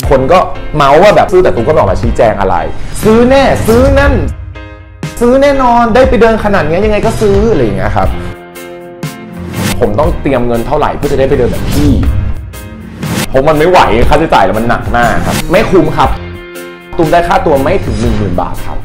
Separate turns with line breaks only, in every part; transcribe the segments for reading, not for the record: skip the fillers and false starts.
คนก็เมาส์ว่าแบบซื้อแต่ตุ้มก็ไม่ออกมาชี้แจงอะไรซื้อแน่ซื้อนั่นซื้อแน่นอนได้ไปเดินขนาดนี้ยังไงก็ซื้ออะไรอย่างเงี้ยครับผมต้องเตรียมเงินเท่าไหร่เพื่อจะได้ไปเดินแบบพี่ผมมันไม่ไหวค่าใช้จ่ายแล้วมันหนักมากครับไม่คุ้มครับตุ้มได้ค่าตัวไม่ถึง 10,000 บาทครับ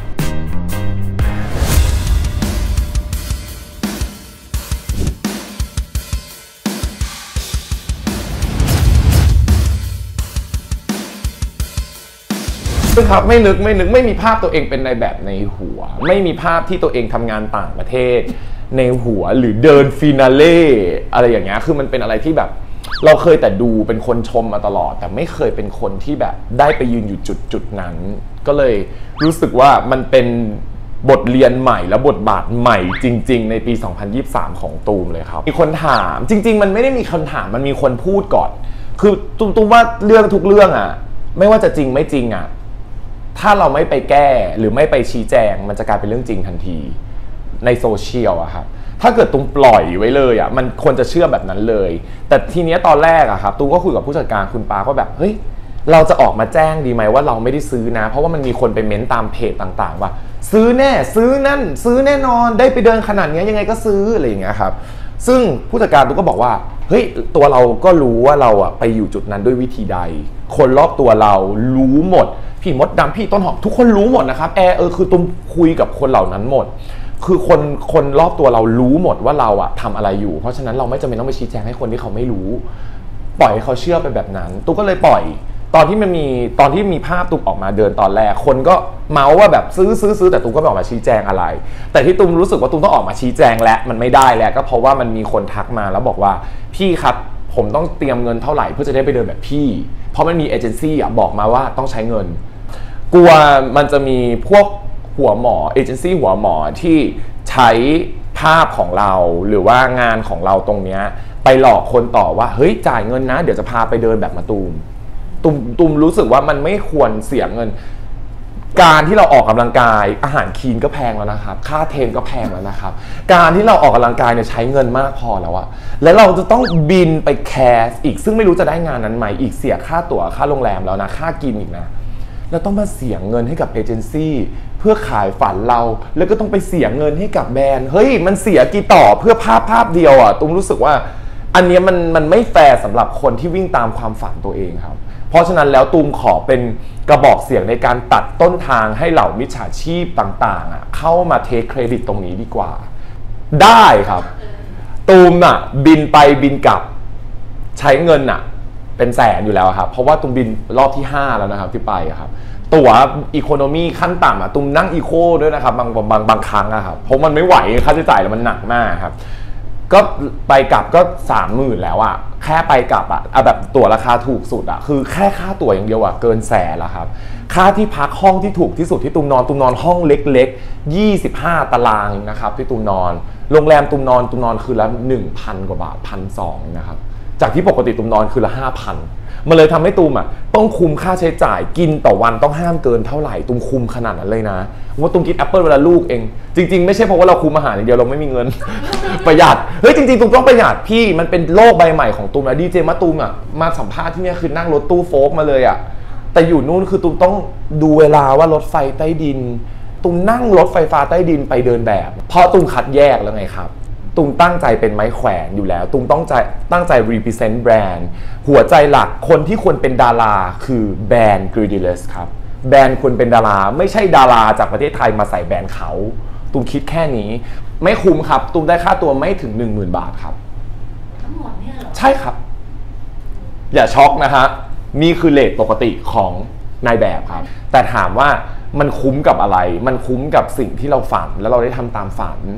ครับไม่นึกไม่มีภาพตัวเองเป็นในแบบในหัวไม่มีภาพที่ตัวเองทำงานต่างประเทศในหัวหรือเดินฟินาเล่อะไรอย่างเงี้ยคือมันเป็นอะไรที่แบบเราเคยแต่ดูเป็นคนชมมาตลอดแต่ไม่เคยเป็นคนที่แบบได้ไปยืนอยู่จุดนั้นก็เลยรู้สึกว่ามันเป็นบทเรียนใหม่และบทบาทใหม่จริงๆในปี 2023 ของตูมเลยครับมีคนถามจริงๆมันไม่ได้มีคำถามมันมีคนพูดก่อนคือตูมว่าเรื่องทุกเรื่องอะไม่ว่าจะจริงไม่จริงอะถ้าเราไม่ไปแก้หรือไม่ไปชี้แจงมันจะกลายเป็นเรื่องจริงทันทีในโซเชียลอะครับถ้าเกิดตุ้มปล่อยไว้เลยอะมันควรจะเชื่อแบบนั้นเลยแต่ทีนี้ตอนแรกอะครับตุ้มก็คุยกับผู้จัดการคุณปาก็แบบเฮ้ยเราจะออกมาแจ้งดีไหมว่าเราไม่ได้ซื้อนะเพราะว่ามันมีคนไปเม้นตามเพจต่างๆว่าซื้อแน่ซื้อนั่นซื้อแน่นอนได้ไปเดินขนาดนี้ยังไงก็ซื้ออะไรอย่างเงี้ยครับซึ่งผู้จัดการตุ้มก็บอกว่าเฮ้ยตัวเราก็รู้ว่าเราอะไปอยู่จุดนั้นด้วยวิธีใดคนรอบตัวเรารู้หมดพี่มดดำพี่ต้นหอมทุกคนรู้หมดนะครับคือตุ้มคุยกับคนเหล่านั้นหมดคือคนรอบตัวเรารู้หมดว่าเราอะทำอะไรอยู่เพราะฉะนั้นเราไม่จำเป็นต้องไปชี้แจงให้คนที่เขาไม่รู้ปล่อยให้เขาเชื่อไปแบบนั้นตุ้มก็เลยปล่อยตอนที่มีภาพตุ้มออกมาเดินตอนแรกคนก็เมาส์ว่าแบบซื้อแต่ตุ้มก็ไม่ออกมาชี้แจงอะไรแต่ที่ตุ้มรู้สึกว่าตุ้มต้องออกมาชี้แจงและมันไม่ได้แล้วก็เพราะว่ามันมีคนทักมาแล้วบอกว่าพี่ครับผมต้องเตรียมเงินเท่าไหร่เพื่อจะได้ไปเดินแบบพี่เพราะมันมีเอเจนซี่บอกมาว่าต้องใช้เงินกลัวมันจะมีพวกหัวหมอเอเจนซี่หัวหมอที่ใช้ภาพของเราหรือว่างานของเราตรงนี้ไปหลอกคนต่อว่าเฮ้ยจ่ายเงินนะเดี๋ยวจะพาไปเดินแบบมาตูมรู้สึกว่ามันไม่ควรเสียเงินการที่เราออกกำลังกายอาหารคลีนก็แพงแล้วนะครับค่าเทรนก็แพงแล้วนะครับการที่เราออกกำลังกายเนี่ยใช้เงินมากพอแล้วอะแล้วเราจะต้องบินไปแคสอีกซึ่งไม่รู้จะได้งานนั้นไหมอีกเสียค่าตั๋วค่าโรงแรมแล้วนะค่ากินอีกนะเราต้องมาเสียเงินให้กับเอเจนซี่เพื่อขายฝันเราแล้วก็ต้องไปเสียเงินให้กับแบรนด์เฮ้ยมันเสียกี่ต่อเพื่อภาพเดียวอะตุ้มรู้สึกว่าอันนี้มันไม่แฟร์สำหรับคนที่วิ่งตามความฝันตัวเองครับเพราะฉะนั้นแล้วตูมขอเป็นกระบอกเสียงในการตัดต้นทางให้เหล่ามิจฉาชีพต่างๆเข้ามาเทคเครดิตตรงนี้ดีกว่าได้ครับตูมบินไปบินกลับใช้เงินเป็นแสนอยู่แล้วครับเพราะว่าตูมบินรอบที่5แล้วนะครับที่ไปครับตั๋วอีโคโนมีขั้นต่ำตูมนั่งอีโคด้วยนะครับบางครั้งครับเพราะมันไม่ไหวค่าใช้จ่ายแล้วมันหนักมากครับก็ไปกลับก็ 30,000 แล้วแค่ไปกลับแบบตั๋วราคาถูกสุดคือแค่ค่าตั๋วอย่างเดียวเกินแสนแล้วครับค่าที่พักห้องที่ถูกที่สุดที่ตูมนอนห้องเล็กๆ25 ตารางนะครับที่ตูมนอนโรงแรมตูมนอนคืนละ 1,000 กว่าบาท 1,200 นะครับจากที่ปกติตูมนอนคืนละ 5,000 มันเลยทำให้ตูมต้องคุมค่าใช้จ่ายกินต่อวันต้องห้ามเกินเท่าไหร่ตูมคุมขนาดนั้นเลยนะว่าตูมกินแอปเปิลเวลาลูกเองจริงๆไม่ใช่เพราะว่าเราคุมอาหารอย่างเดียวเราไม่มีเงิน ประหยัดเฮ้ยจริงๆตูมต้องประหยัดพี่มันเป็นโลกใบใหม่ของตูมนะดีเจมะตูมมาสัมภาษณ์ที่นี่คือนั่งรถตู้โฟล์กมาเลยแต่อยู่นู่นคือตูมต้องดูเวลาว่ารถไฟใต้ดินตูมนั่งรถไฟฟ้าใต้ดินไปเดินแบบเพราะตูมคัดแยกแล้วไงครับตูมตั้งใจเป็นไม้แขวนอยู่แล้วตูมตั้งใจ represent แบรนด์หัวใจหลักคนที่ควรเป็นดาราคือแบรนด์ Greedyless ครับแบรนด์ควรเป็นดาราไม่ใช่ดาราจากประเทศไทยมาใส่แบรนด์เขาตูมคิดแค่นี้ไม่คุ้มครับตูมได้ค่าตัวไม่ถึง 10,000 บาทครับ
ทั้งหมดเนี่ยเหรอ
ใช่ครับอย่าช็อกนะฮะนี่คือเรทปกติของนายแบบครับแต่ถามว่ามันคุ้มกับอะไรมันคุ้มกับสิ่งที่เราฝันแล้วเราได้ทำตามฝัน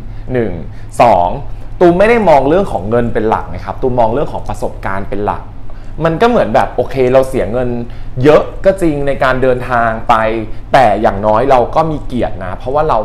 1 2ตูมไม่ได้มองเรื่องของเงินเป็นหลักนะครับตูมมองเรื่องของประสบการณ์เป็นหลักมันก็เหมือนแบบโอเคเราเสียเงินเยอะก็จริงในการเดินทางไปแต่อย่างน้อยเราก็มีเกียรตินะเพราะว่าเรา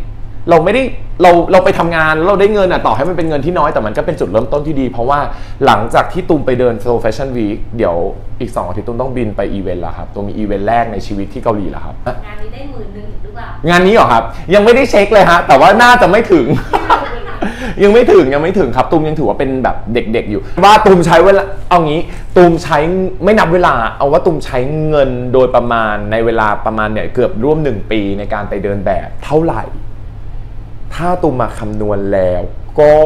ไปทำงานแล้วเราได้เงินต่อให้มันเป็นเงินที่น้อยแต่มันก็เป็นจุดเริ่มต้นที่ดีเพราะว่าหลังจากที่ตูมไปเดิน Seoul Fashion Week เดี๋ยวอีก2 อาทิตย์ตูมต้องบินไปอีเวนต์แล้วครับตูมมีอีเวนต์แรกในชีวิตที่เกาหลีแล้วครับ
งานนี้ได้10,000หรือเปล่าง
านนี้เหรอครับยังไม่ได้เช็คเลยฮะแต่ว่าน่าจะไม่ถึงยังไม่ถึงครับตูมยังถือว่าเป็นแบบเด็กๆอยู่ว่าตูมใช้เวลาเอางี้ตูมใช้ไม่นับเวลาเอาว่าตูมใช้เงินโดยประมาณในเวลาประมาณเนี่ยเกือบร่วม1 ปีในการไปเดินแบบเท่าไหร่ถ้าตูมมาคำนวณแล้วก็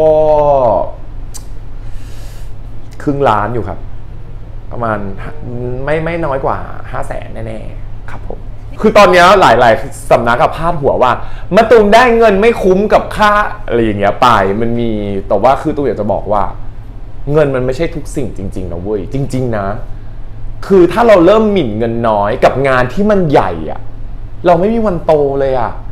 ครึ่งล้านอยู่ครับประมาณไม่น้อยกว่า 500,000 แน่ๆครับผมคือตอนนี้หลายๆสำนักกับพาดหัวว่ามะตูมได้เงินไม่คุ้มกับค่าอะไรอย่างเงี้ยไปมันมีแต่ว่าคือตูมอยากจะบอกว่าเงินมันไม่ใช่ทุกสิ่งจริงๆนะเว้ยจริงๆนะคือถ้าเราเริ่มหมิ่นเงินน้อยกับงานที่มันใหญ่อะเราไม่มีวันโตเลยอะ